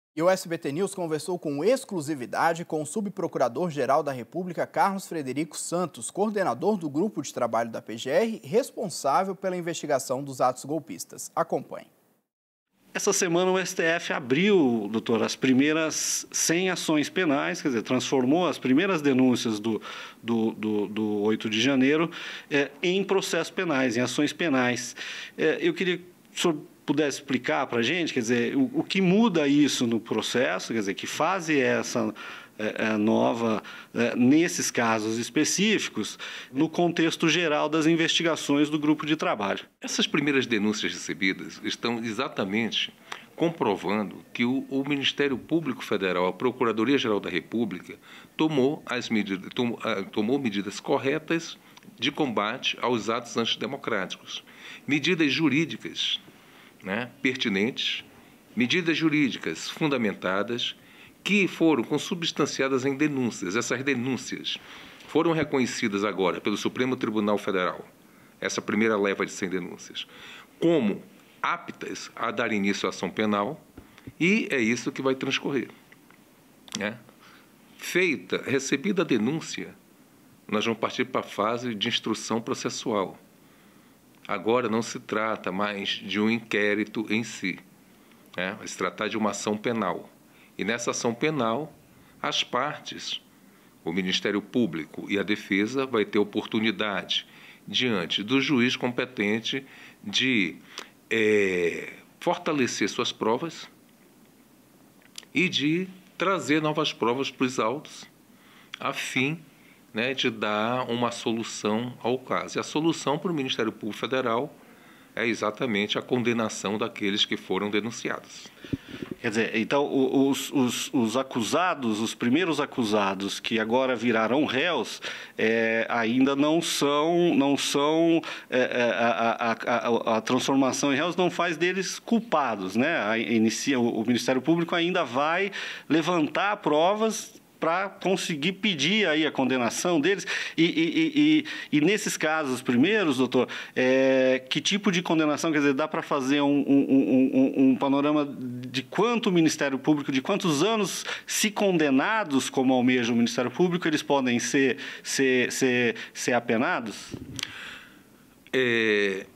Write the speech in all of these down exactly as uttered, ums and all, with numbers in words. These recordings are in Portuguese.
E o S B T News conversou com exclusividade com o subprocurador-geral da República, Carlos Frederico Santos, coordenador do grupo de trabalho da P G R, responsável pela investigação dos atos golpistas. Acompanhe. Essa semana o S T F abriu, doutor, as primeiras cem ações penais, quer dizer, transformou as primeiras denúncias do, do, do, do oito de janeiro é, em processos penais, em ações penais. É, eu queria que o senhor pudesse explicar para a gente, quer dizer, o, o que muda isso no processo, quer dizer, que fase é essa é, nova é, nesses casos específicos, no contexto geral das investigações do grupo de trabalho. Essas primeiras denúncias recebidas estão exatamente comprovando que o, o Ministério Público Federal, a Procuradoria-Geral da República, tomou, as medidas, tomou, tomou medidas corretas de combate aos atos antidemocráticos, medidas jurídicas, né, pertinentes, medidas jurídicas fundamentadas que foram consubstanciadas em denúncias. Essas denúncias foram reconhecidas agora pelo Supremo Tribunal Federal, essa primeira leva de cem denúncias, como aptas a dar início à ação penal, e é isso que vai transcorrer, né? Feita, recebida a denúncia, nós vamos partir para a fase de instrução processual. Agora não se trata mais de um inquérito em si, né? Vai se tratar de uma ação penal. E nessa ação penal, as partes, o Ministério Público e a Defesa, vai ter oportunidade, diante do juiz competente, de é, fortalecer suas provas e de trazer novas provas para os autos, a fim, né, de dar uma solução ao caso. E a solução para o Ministério Público Federal é exatamente a condenação daqueles que foram denunciados. Quer dizer, então, os, os, os acusados, os primeiros acusados que agora viraram réus, é, ainda não são, não são é, a, a, a, a transformação em réus não faz deles culpados, né? A, inicia, o, o Ministério Público ainda vai levantar provas para conseguir pedir aí a condenação deles. E, e, e, e nesses casos primeiros, doutor, é, que tipo de condenação, quer dizer, dá para fazer um, um, um, um panorama de quanto o Ministério Público, de quantos anos, se condenados, como almeja o Ministério Público, eles podem ser, ser, ser, ser apenados? É...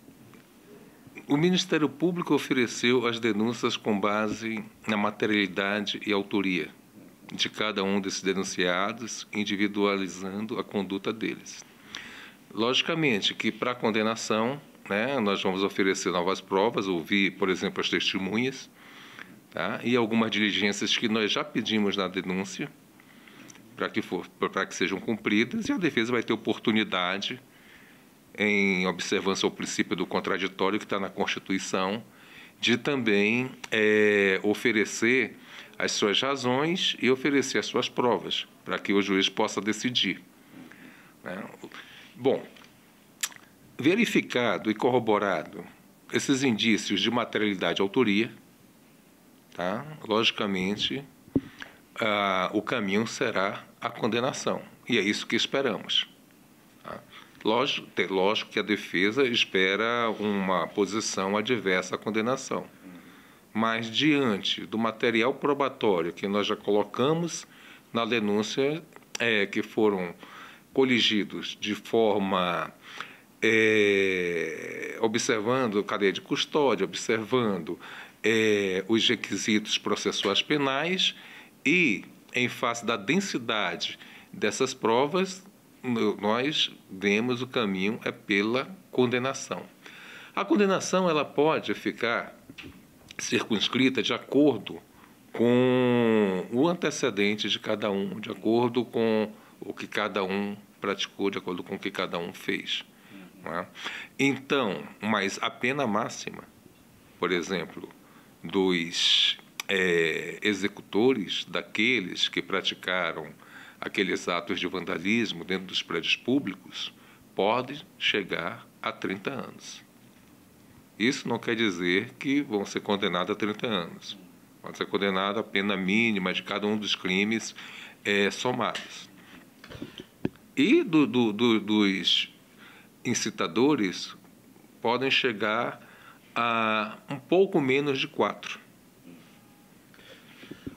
O Ministério Público ofereceu as denúncias com base na materialidade e autoria de cada um desses denunciados, individualizando a conduta deles. Logicamente que, para a condenação, né, nós vamos oferecer novas provas, ouvir, por exemplo, as testemunhas, tá, e algumas diligências que nós já pedimos na denúncia, para que, for, para que sejam cumpridas, e a defesa vai ter oportunidade, em observância ao princípio do contraditório que está na Constituição, de também é, oferecer as suas razões e oferecer as suas provas, para que o juiz possa decidir, né? Bom, verificado e corroborado esses indícios de materialidade e autoria, tá? Logicamente, ah, o caminho será a condenação, e é isso que esperamos. Tá? Lógico, lógico que a defesa espera uma posição adversa à condenação. Mas, diante do material probatório que nós já colocamos na denúncia, é, que foram coligidos de forma, é, observando cadeia de custódia, observando é, os requisitos processuais penais e, em face da densidade dessas provas, nós vemos o caminho é pela condenação. A condenação ela pode ficar circunscrita de acordo com o antecedente de cada um, de acordo com o que cada um praticou, de acordo com o que cada um fez, não é? Então, mas a pena máxima, por exemplo, dos é, executores, daqueles que praticaram aqueles atos de vandalismo dentro dos prédios públicos, pode chegar a trinta anos. Isso não quer dizer que vão ser condenados a trinta anos. Pode ser condenado a pena mínima de cada um dos crimes é, somados. E do, do, do, dos incitadores podem chegar a um pouco menos de quatro.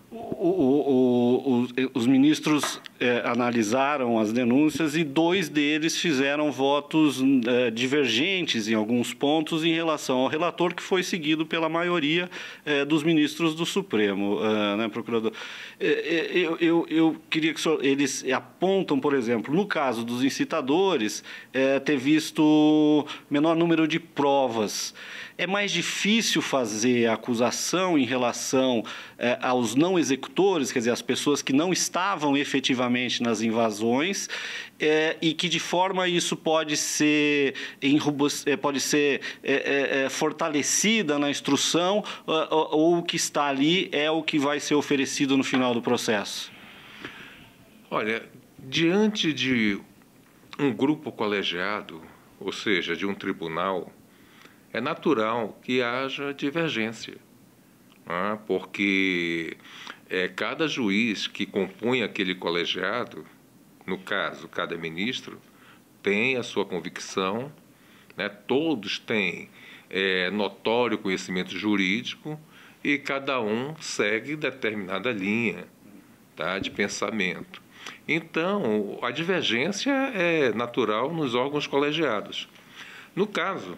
O, o, o, os ministros é, analisaram as denúncias e dois deles fizeram votos é, divergentes em alguns pontos em relação ao relator, que foi seguido pela maioria é, dos ministros do Supremo, é, né, procurador? É, eu, eu, eu queria que o senhor, eles apontam, por exemplo, no caso dos incitadores, é, ter visto menor número de provas. É mais difícil fazer a acusação em relação eh, aos não executores, quer dizer, as pessoas que não estavam efetivamente nas invasões, eh, e que de forma isso pode ser, pode ser eh, eh, fortalecida na instrução, ou, ou o que está ali é o que vai ser oferecido no final do processo? Olha, diante de um grupo colegiado, ou seja, de um tribunal, é natural que haja divergência, né? Porque é, cada juiz que compõe aquele colegiado, no caso, cada ministro, tem a sua convicção, né? Todos têm é, notório conhecimento jurídico e cada um segue determinada linha, tá, de pensamento. Então, a divergência é natural nos órgãos colegiados. No caso,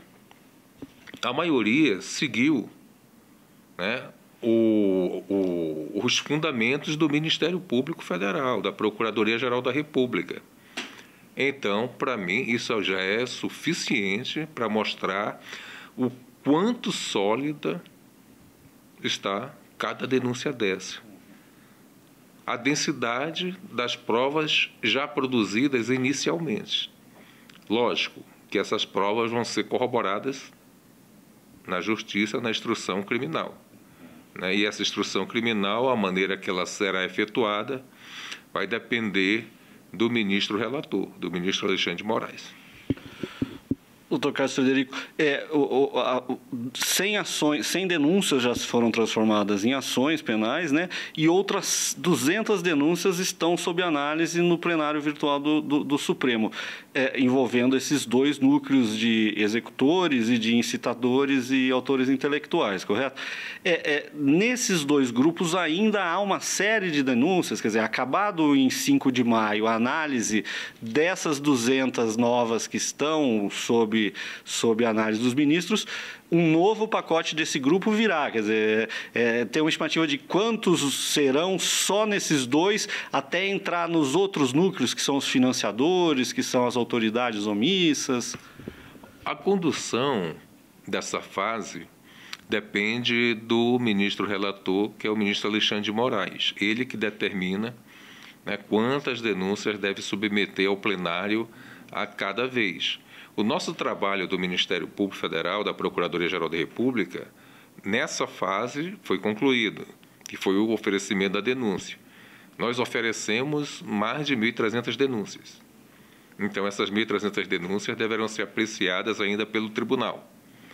a maioria seguiu, né, o, o, os fundamentos do Ministério Público Federal, da Procuradoria-Geral da República. Então, para mim, isso já é suficiente para mostrar o quanto sólida está cada denúncia dessa. A densidade das provas já produzidas inicialmente. Lógico que essas provas vão ser corroboradas na justiça, na instrução criminal, né? E essa instrução criminal, a maneira que ela será efetuada, vai depender do ministro relator, do ministro Alexandre de Moraes. Doutor Carlos Frederico, é, o, o, a, o, cem, ações, cem denúncias já foram transformadas em ações penais, né? E outras duzentas denúncias estão sob análise no plenário virtual do, do, do Supremo, é, envolvendo esses dois núcleos de executores e de incitadores e autores intelectuais, correto? É, é, nesses dois grupos ainda há uma série de denúncias, quer dizer, acabado em cinco de maio a análise dessas duzentas novas que estão sob sob a análise dos ministros, um novo pacote desse grupo virá. Quer dizer, é, tem uma estimativa de quantos serão só nesses dois, até entrar nos outros núcleos, que são os financiadores, que são as autoridades omissas? A condução dessa fase depende do ministro relator, que é o ministro Alexandre de Moraes. Ele que determina, né, quantas denúncias deve submeter ao plenário a cada vez. O nosso trabalho do Ministério Público Federal, da Procuradoria-Geral da República, nessa fase foi concluído, que foi o oferecimento da denúncia. Nós oferecemos mais de mil e trezentas denúncias. Então, essas mil e trezentas denúncias deverão ser apreciadas ainda pelo tribunal,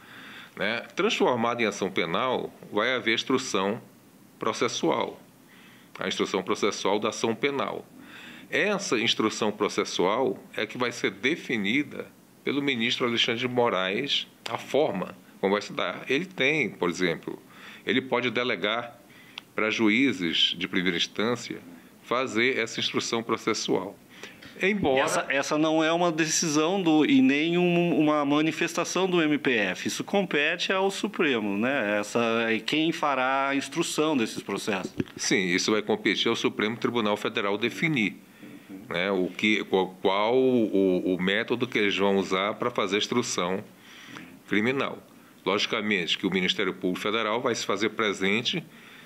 né? Transformada em ação penal, vai haver instrução processual, a instrução processual da ação penal. Essa instrução processual é que vai ser definida pelo ministro Alexandre de Moraes, a forma como vai se dar. Ele tem, por exemplo, ele pode delegar para juízes de primeira instância fazer essa instrução processual. Embora... Essa, essa não é uma decisão do, e nem um, uma manifestação do M P F. Isso compete ao Supremo, né? Essa, quem fará a instrução desses processos? Sim, isso vai competir ao Supremo Tribunal Federal definir, né, o que, qual, qual o, o método que eles vão usar para fazer a instrução criminal. Logicamente que o Ministério Público Federal vai se fazer presente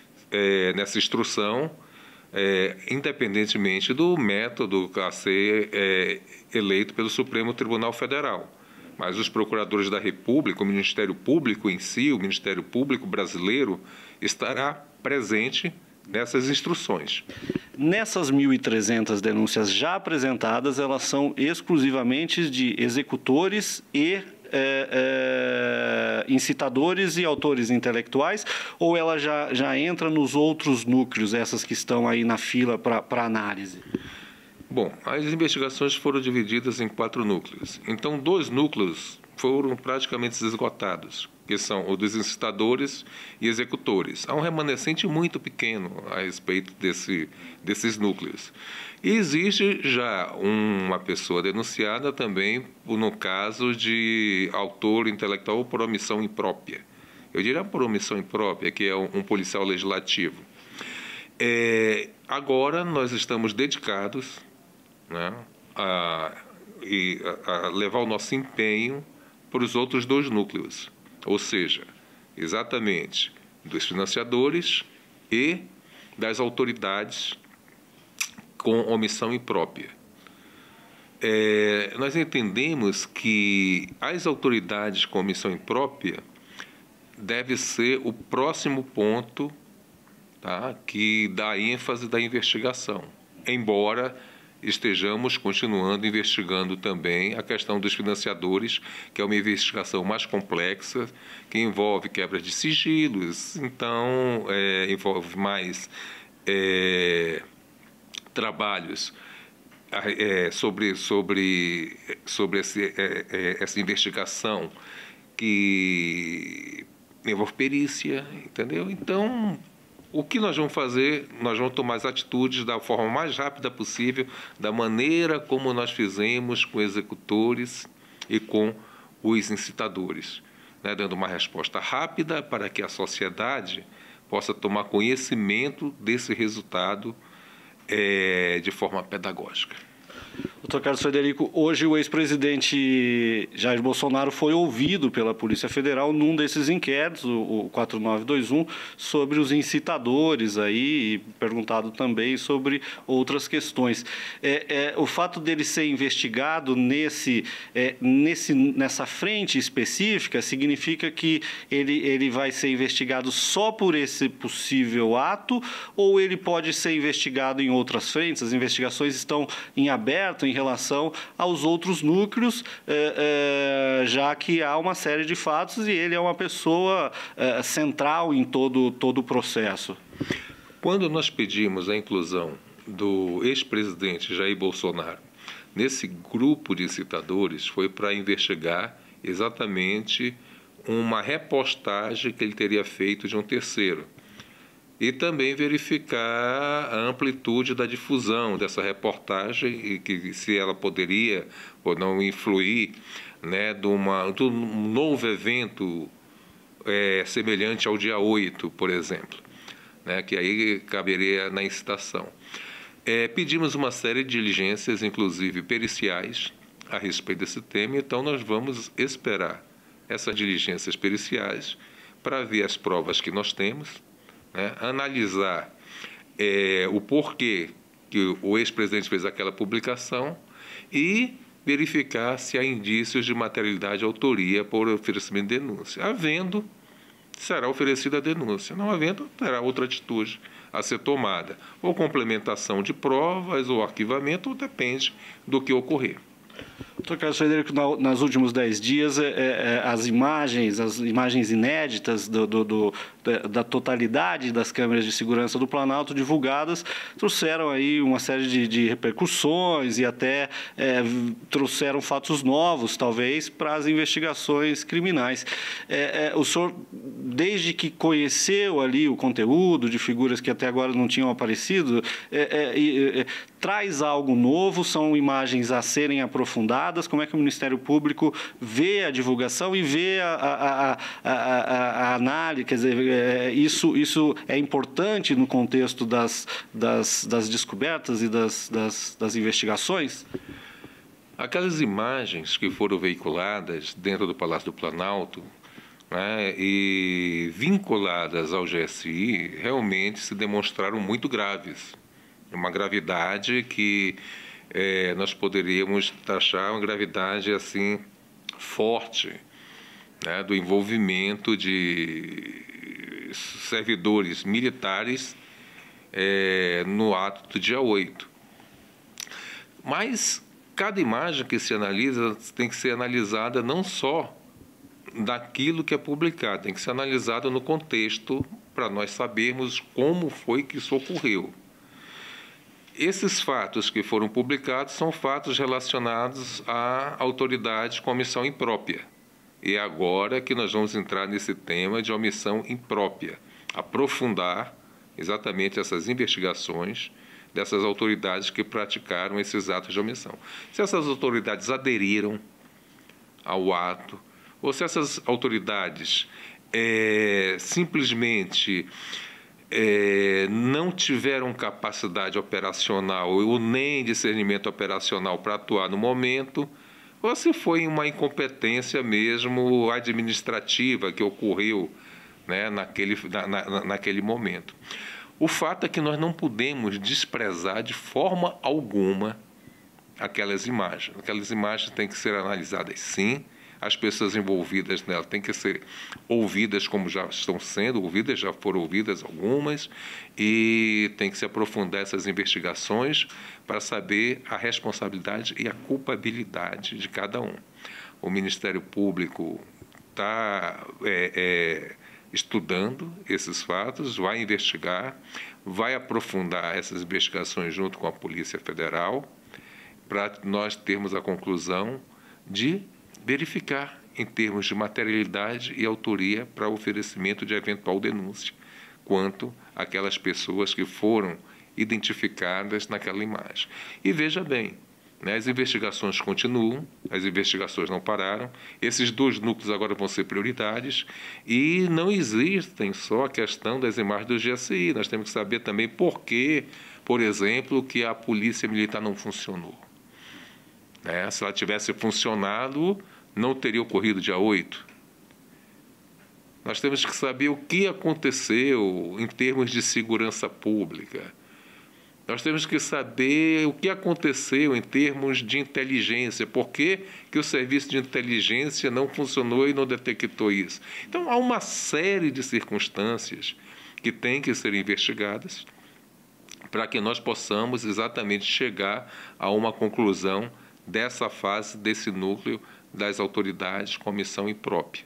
é, nessa instrução, é, independentemente do método a ser é, eleito pelo Supremo Tribunal Federal. Mas os procuradores da República, o Ministério Público em si, o Ministério Público brasileiro, estará presente nessas instruções. Nessas mil e trezentas denúncias já apresentadas, elas são exclusivamente de executores e é, é, incitadores e autores intelectuais, ou ela já, já entra nos outros núcleos, essas que estão aí na fila para análise? Bom, as investigações foram divididas em quatro núcleos. Então, dois núcleos foram praticamente esgotados, que são os dos incitadores e executores. Há um remanescente muito pequeno a respeito desse, desses núcleos. E existe já uma pessoa denunciada também no caso de autor intelectual por omissão imprópria. Eu diria por omissão imprópria, que é um, um policial legislativo. É, agora nós estamos dedicados, né, a, a, a levar o nosso empenho para os outros dois núcleos, ou seja, exatamente dos financiadores e das autoridades com omissão imprópria. É, nós entendemos que as autoridades com omissão imprópria deve ser o próximo ponto, tá, que dá ênfase da investigação, embora estejamos continuando investigando também a questão dos financiadores, que é uma investigação mais complexa, que envolve quebra de sigilos, então é, envolve mais é, trabalhos é, sobre, sobre, sobre esse, é, é, essa investigação que envolve perícia, entendeu? Então, o que nós vamos fazer? Nós vamos tomar as atitudes da forma mais rápida possível, da maneira como nós fizemos com executores e com os incitadores, né? Dando uma resposta rápida para que a sociedade possa tomar conhecimento desse resultado é, de forma pedagógica. Doutor Carlos Frederico, hoje o ex-presidente Jair Bolsonaro foi ouvido pela Polícia Federal num desses inquéritos, o quatro nove dois um, sobre os incitadores aí, e perguntado também sobre outras questões. É, é, o fato dele ser investigado nesse, é, nesse, nessa frente específica significa que ele, ele vai ser investigado só por esse possível ato, ou ele pode ser investigado em outras frentes? As investigações estão em aberto em relação aos outros núcleos, é, é, já que há uma série de fatos e ele é uma pessoa é, central em todo, todo o processo. Quando nós pedimos a inclusão do ex-presidente Jair Bolsonaro nesse grupo de incitadores, foi para investigar exatamente uma repostagem que ele teria feito de um terceiro. E também verificar a amplitude da difusão dessa reportagem e que se ela poderia ou não influir, né, de, uma, de um novo evento é, semelhante ao dia oito, por exemplo, né, que aí caberia na incitação. É, pedimos uma série de diligências, inclusive periciais, a respeito desse tema, então nós vamos esperar essas diligências periciais para ver as provas que nós temos, né, analisar é, o porquê que o ex-presidente fez aquela publicação e verificar se há indícios de materialidade e autoria por oferecimento de denúncia. Havendo, será oferecida a denúncia. Não havendo, terá outra atitude a ser tomada. Ou complementação de provas, ou arquivamento, ou depende do que ocorrer. Doutor Carlos Frederico, nos últimos dez dias, é, é, as imagens, as imagens inéditas do, do, do, da totalidade das câmeras de segurança do Planalto divulgadas trouxeram aí uma série de, de repercussões e até é, trouxeram fatos novos, talvez, para as investigações criminais. É, é, o senhor, desde que conheceu ali o conteúdo de figuras que até agora não tinham aparecido, é, é, é, traz algo novo? São imagens a serem aprofundadas? Como é que o Ministério Público vê a divulgação e vê a, a, a, a, a análise? Quer dizer, é, isso, isso é importante no contexto das, das, das descobertas e das, das, das investigações? Aquelas imagens que foram veiculadas dentro do Palácio do Planalto, né, e vinculadas ao G S I, realmente se demonstraram muito graves. Uma gravidade que é, nós poderíamos taxar uma gravidade assim forte, né, do envolvimento de servidores militares é, no ato do dia oito. Mas cada imagem que se analisa tem que ser analisada não só daquilo que é publicado, tem que ser analisada no contexto para nós sabermos como foi que isso ocorreu. Esses fatos que foram publicados são fatos relacionados à autoridade com omissão imprópria, E agora que nós vamos entrar nesse tema de omissão imprópria, aprofundar exatamente essas investigações dessas autoridades que praticaram esses atos de omissão. Se essas autoridades aderiram ao ato, ou se essas autoridades é, simplesmente é, não tiveram capacidade operacional ou nem discernimento operacional para atuar no momento, ou se foi uma incompetência mesmo administrativa que ocorreu, né, naquele, na, na, naquele momento. O fato é que nós não podemos desprezar de forma alguma aquelas imagens. Aquelas imagens têm que ser analisadas, sim. As pessoas envolvidas nela têm que ser ouvidas como já estão sendo ouvidas, já foram ouvidas algumas, e tem que se aprofundar essas investigações para saber a responsabilidade e a culpabilidade de cada um. O Ministério Público está é, é, estudando esses fatos, vai investigar, vai aprofundar essas investigações junto com a Polícia Federal, para nós termos a conclusão de verificar em termos de materialidade e autoria para oferecimento de eventual denúncia quanto àquelas pessoas que foram identificadas naquela imagem. E veja bem, né, as investigações continuam, as investigações não pararam, esses dois núcleos agora vão ser prioridades e não existem só a questão das imagens do G S I, nós temos que saber também por que, por exemplo, que a Polícia Militar não funcionou. Né? Se ela tivesse funcionado, não teria ocorrido dia oito. Nós temos que saber o que aconteceu em termos de segurança pública. Nós temos que saber o que aconteceu em termos de inteligência. Por que que o serviço de inteligência não funcionou e não detectou isso? Então, há uma série de circunstâncias que têm que ser investigadas para que nós possamos exatamente chegar a uma conclusão dessa fase, desse núcleo das autoridades com omissão imprópria.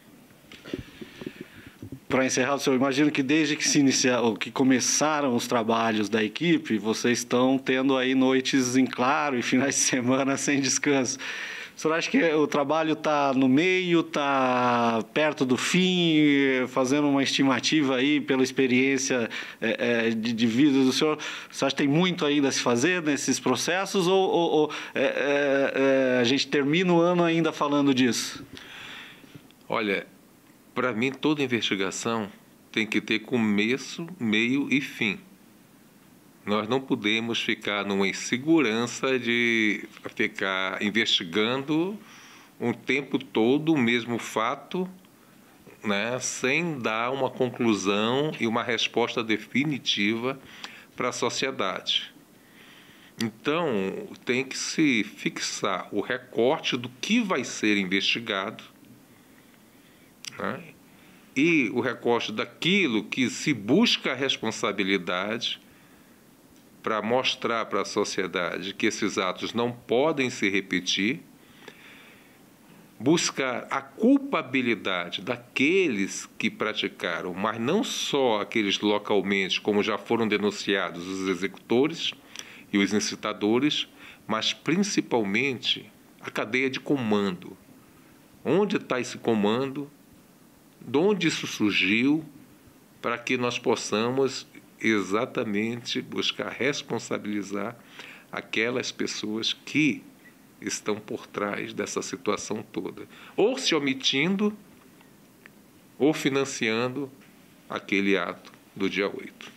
Para encerrar, senhor, imagino que desde que se iniciaram, que começaram os trabalhos da equipe, vocês estão tendo aí noites em claro e finais de semana sem descanso. O senhor acha que o trabalho está no meio, está perto do fim, fazendo uma estimativa aí pela experiência é, é, de, de vida do senhor? Você acha que tem muito ainda a se fazer nesses processos ou, ou, ou é, é, é, a gente termina o ano ainda falando disso? Olha, para mim toda investigação tem que ter começo, meio e fim. Nós não podemos ficar numa insegurança de ficar investigando um tempo todo o mesmo fato, né, sem dar uma conclusão e uma resposta definitiva para a sociedade. Então, tem que se fixar o recorte do que vai ser investigado, né, e o recorte daquilo que se busca a responsabilidade, para mostrar para a sociedade que esses atos não podem se repetir, buscar a culpabilidade daqueles que praticaram, mas não só aqueles localmente, como já foram denunciados os executores e os incitadores, mas principalmente a cadeia de comando. Onde está esse comando? De onde isso surgiu? Para que nós possamos exatamente buscar responsabilizar aquelas pessoas que estão por trás dessa situação toda, ou se omitindo, ou financiando aquele ato do dia oito.